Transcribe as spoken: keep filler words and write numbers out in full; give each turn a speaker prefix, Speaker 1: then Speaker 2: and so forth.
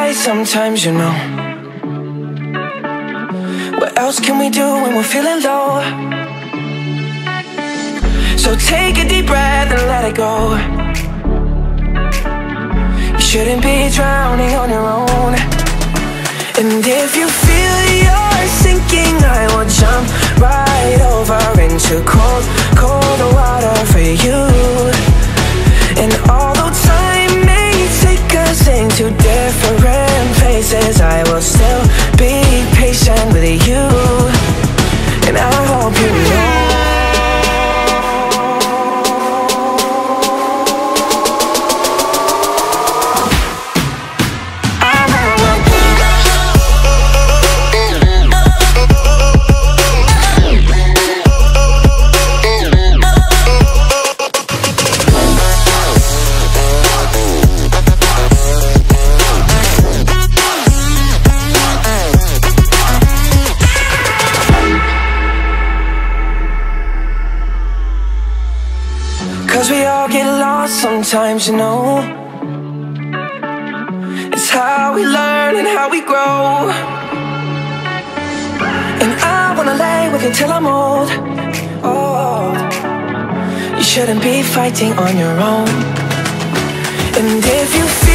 Speaker 1: high sometimes, you know. What else can we do when we're feeling low? So take a deep breath and let it go. You shouldn't be drowning on your own. And if you feel you're sinking, I will jump right over into cold, cold water for you. And although time may take us into different places, I will still be patient with you. And I hope you know sometimes, you know. It's how we learn and how we grow. And I wanna lay with you till I'm old. Oh, you shouldn't be fighting on your own. And if you feel